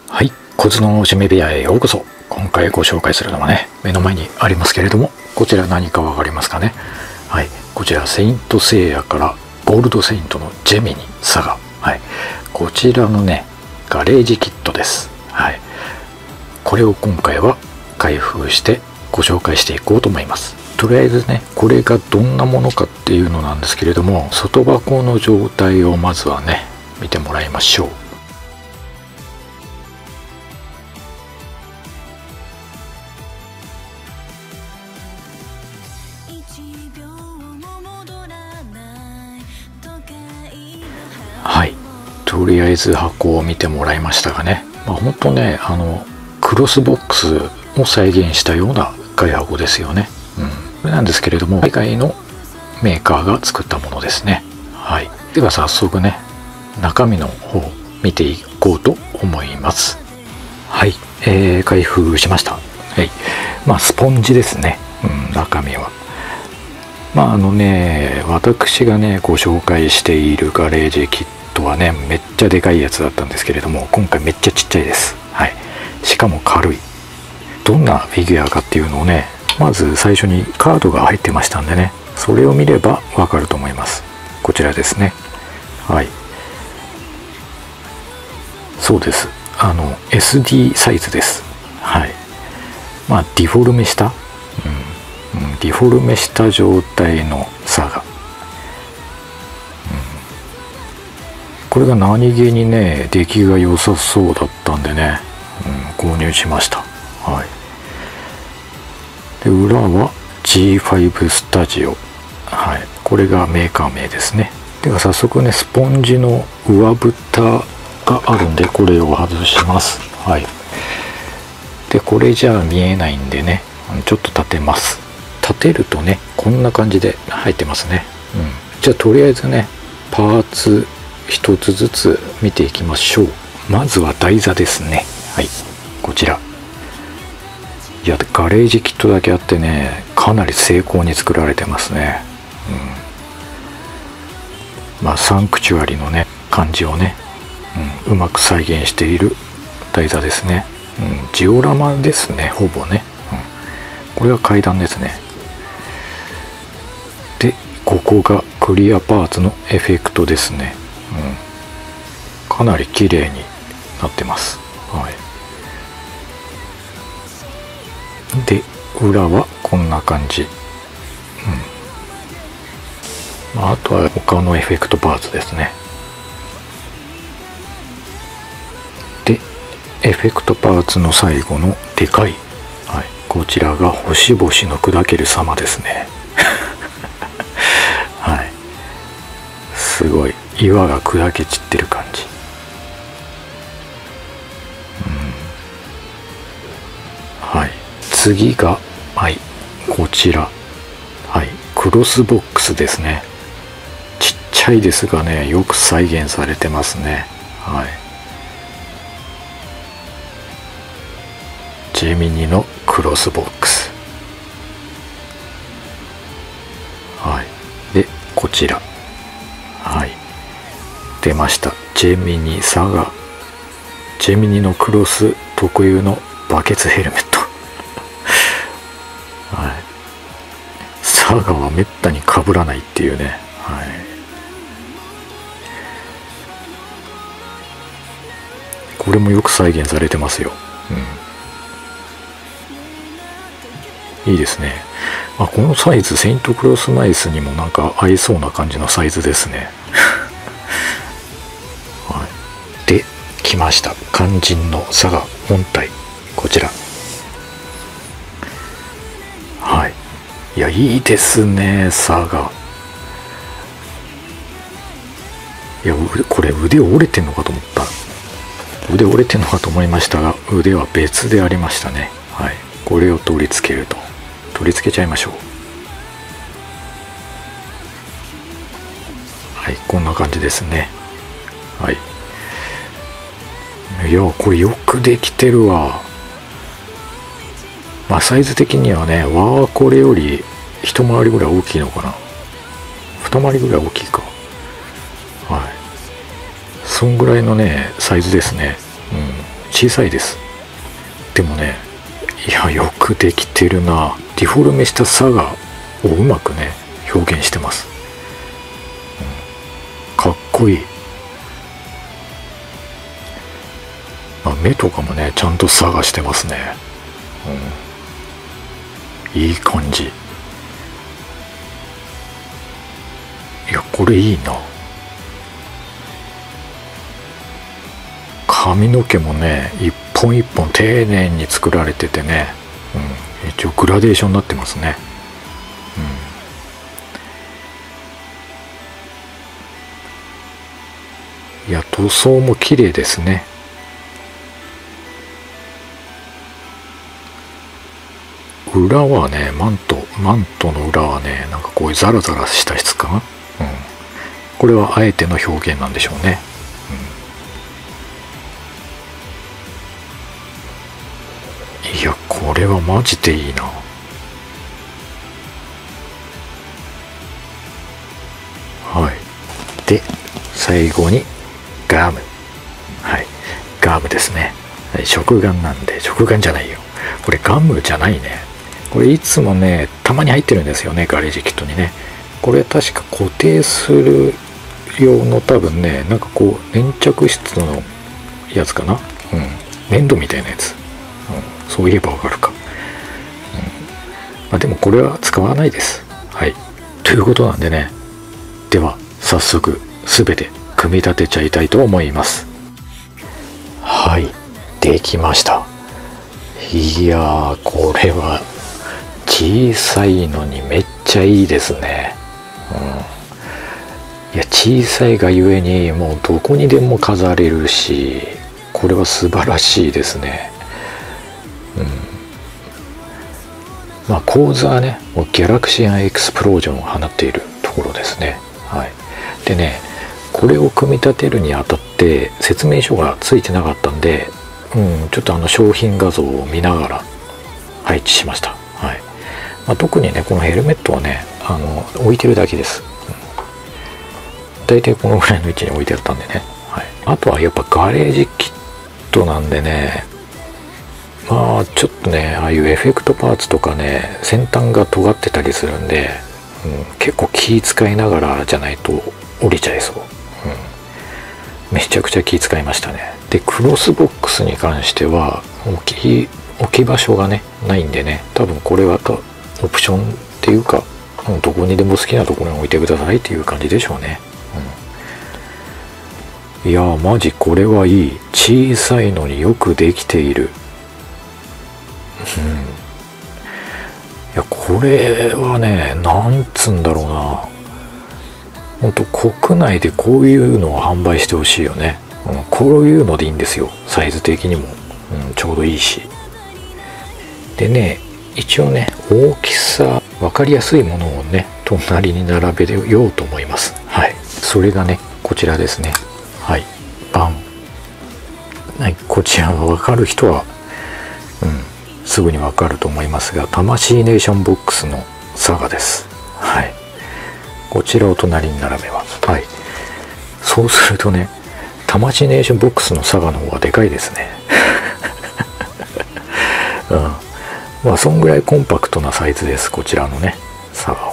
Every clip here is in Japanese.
はい、コツの趣味部屋へようこそ。今回ご紹介するのはね、目の前にありますけれども、こちら何かわかりますかね。はい、こちらセイントセイヤからゴールドセイントのジェミニサガ、はい、こちらのねガレージキットです。はい、これを今回は開封してご紹介していこうと思います。とりあえずね、これがどんなものかっていうのなんですけれども、外箱の状態をまずはね見てもらいましょう。はい、とりあえず箱を見てもらいましたがね、本当ね、クロスボックスを再現したような外箱ですよね。これなんですけれども、海外のメーカーが作ったものですね。はい、では早速ね、中身の方を見ていこうと思います。はい、開封しました。はい、スポンジですね。中身は。私がねご紹介しているガレージキットはね、めっちゃでかいやつだったんですけれども、今回めっちゃちっちゃいです。はい、しかも軽い。どんなフィギュアかっていうのをね、まず最初にカードが入ってましたんでね、それを見ればわかると思います。こちらですね。はい、そうです。SD サイズです。はい、ディフォルメした、ディフォルメした状態のサガ、これが何気にね出来が良さそうだったんでね、購入しました。はい、で裏は G5 スタジオ、はい、これがメーカー名ですね。では早速ね、スポンジの上蓋があるんで、これを外します。はい、でこれじゃあ見えないんでね、ちょっと立てます。立てるとね、こんな感じで入ってますね。じゃあとりあえずね、パーツ一つずつ見ていきましょう。まずは台座ですね。はい、こちら。いや、ガレージキットだけあってね、かなり精巧に作られてますね。サンクチュアリのね感じをね、うまく再現している台座ですね。ジオラマですね、ほぼね。これは階段ですね。でここがクリアパーツのエフェクトですね。かなり綺麗になってます。はい、で裏はこんな感じ。あとは他のエフェクトパーツですね。でエフェクトパーツの最後のでかい、はい、こちらが星々の砕ける様ですね。はい、すごい岩が砕け散ってる感じ。はい、次が、はい、こちら、はい、クロスボックスですね。ちっちゃいですがね、よく再現されてますね。はい、ジェミニのクロスボックス。はい、でこちら、はい、出ました。ジェミニサガ、ジェミニのクロス特有のバケツヘルメット。はい、サガはめったに被らないっていうね。はい、これもよく再現されてますよ。いいですね。このサイズ、セイントクロスナイスにもなんか合いそうな感じのサイズですね。はい、で来ました、肝心のサガ本体、こちら。はい、いや、いいですね、サガ。いや、これ腕折れてんのかと思った。腕折れてんのかと思いましたが、腕は別でありましたね。はい、これを取り付けると、取り付けちゃいましょう。はい、こんな感じですね。はい、いや、これよくできてるわ。サイズ的にはね、これより一回りぐらい大きいのかな。二回りぐらい大きいか。はい、そんぐらいのねサイズですね。 小さいです。でもね、いや、よくできてるな。ディフォルメしたサガをうまくね表現してます、かっこいい。目とかもねちゃんとサガしてますね、いい感じ。いや、これいいな。髪の毛もね一本一本丁寧に作られててね、一応グラデーションになってますね。いや、塗装も綺麗ですね。裏はね、マントの裏はね、なんかこういうザラザラした質感、これはあえての表現なんでしょうね。いや、これはマジでいいな。はい。で、最後にガム。はい。ガムですね。食玩なんで、食玩じゃないよ。これガムじゃないね。これいつもね、たまに入ってるんですよね、ガレージキットにね。これ確か固定する用の多分ね、なんかこう、粘着質のやつかな。粘土みたいなやつ。そういえばわかるか。でもこれは使わないです。はい。ということなんでね。では、早速、すべて組み立てちゃいたいと思います。はい。できました。いやー、これは、小さいのにめっちゃいいですね。いや、小さいがゆえにもうどこにでも飾れるし、これは素晴らしいですね。構図はね、ギャラクシアンエクスプロージョンを放っているところですね。はい。でね、これを組み立てるにあたって説明書がついてなかったんで、ちょっと商品画像を見ながら配置しました。はい。特にね、このヘルメットはね、置いてるだけです。大体このぐらいの位置に置いてあったんでね。はい。あとはやっぱガレージキットなんでね、ちょっとね、ああいうエフェクトパーツとかね、先端が尖ってたりするんで、結構気使いながらじゃないと折れちゃいそう。めちゃくちゃ気使いましたね。で、クロスボックスに関しては置き場所がね、ないんでね、多分これはオプションっていうか、どこにでも好きなところに置いてくださいっていう感じでしょうね。いやー、マジこれはいい。小さいのによくできている。いや、これはね、なんつんだろうな。ほんと国内でこういうのを販売してほしいよね。こういうのでいいんですよ。サイズ的にも、ちょうどいいし。でね、一応ね、大きさ分かりやすいものをね、隣に並べようと思います。はい。それがね、こちらですね。はい。バン。はい、こちらが分かる人は、すぐに分かると思いますが、魂ネーションボックスのサガです。はい。こちらを隣に並べます。はい。そうするとね、魂ネーションボックスのサガの方がでかいですね。そんぐらいコンパクトなサイズです。こちらのね、サガ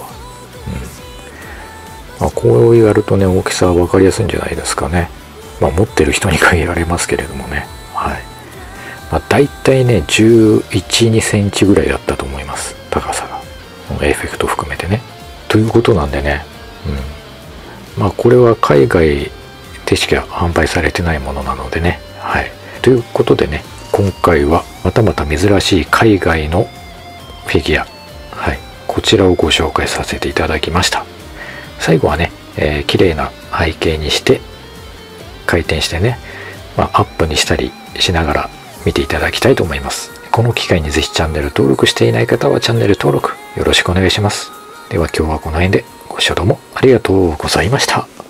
は。こうやるとね、大きさは分かりやすいんじゃないですかね。持ってる人に限られますけれどもね。はい。だいたいね、11、2センチぐらいだったと思います。高さが。エフェクト含めてね。ということなんでね。これは海外でしか販売されてないものなのでね。はい。ということでね、今回はまたまた珍しい海外のフィギュア。はい。こちらをご紹介させていただきました。最後はね、綺麗な背景にして、回転してね、アップにしたりしながら見ていただきたいと思います。この機会にぜひチャンネル登録していない方はチャンネル登録よろしくお願いします。では今日はこの辺でご視聴どうもありがとうございました。